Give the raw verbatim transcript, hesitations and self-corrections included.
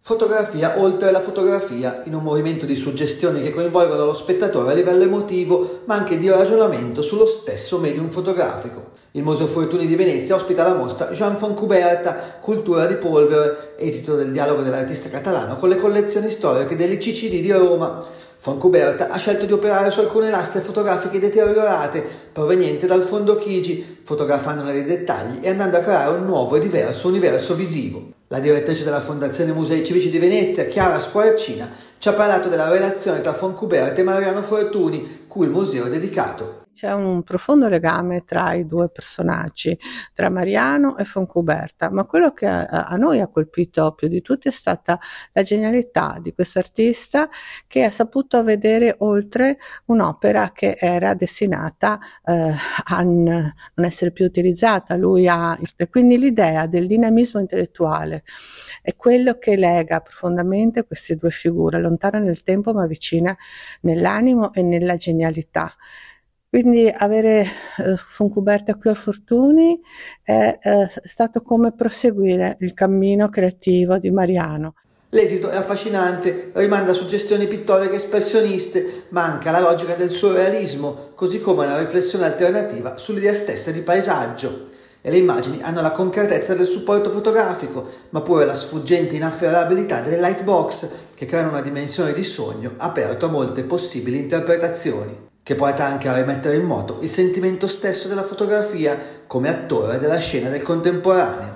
Fotografia oltre la fotografia, in un movimento di suggestioni che coinvolgono lo spettatore a livello emotivo, ma anche di ragionamento sullo stesso medium fotografico. Il Museo Fortuny di Venezia ospita la mostra Joan Fontcuberta, Cultura di polvere, esito del dialogo dell'artista catalano con le collezioni storiche dell'I C C D di Roma. Fontcuberta ha scelto di operare su alcune lastre fotografiche deteriorate, provenienti dal fondo Chigi, fotografandone dei dettagli e andando a creare un nuovo e diverso universo visivo. La direttrice della Fondazione Musei Civici di Venezia, Chiara Squarcina, ci ha parlato della relazione tra Fontcuberta e Mariano Fortuny, cui il museo è dedicato. C'è un profondo legame tra i due personaggi, tra Mariano e Fontcuberta, ma quello che a, a noi ha colpito più di tutti è stata la genialità di questo artista che ha saputo vedere oltre un'opera che era destinata eh, a non essere più utilizzata. Lui ha, e quindi l'idea del dinamismo intellettuale è quello che lega profondamente queste due figure, lontana nel tempo ma vicina nell'animo e nella genialità. Quindi avere eh, Fontcuberta qui al Fortuny è eh, stato come proseguire il cammino creativo di Mariano. L'esito è affascinante, rimanda a suggestioni pittoriche espressioniste, manca la logica del surrealismo, così come una riflessione alternativa sull'idea stessa di paesaggio. E le immagini hanno la concretezza del supporto fotografico, ma pure la sfuggente inafferrabilità delle lightbox, che creano una dimensione di sogno aperto a molte possibili interpretazioni, che porta anche a rimettere in moto il sentimento stesso della fotografia come attore della scena del contemporaneo.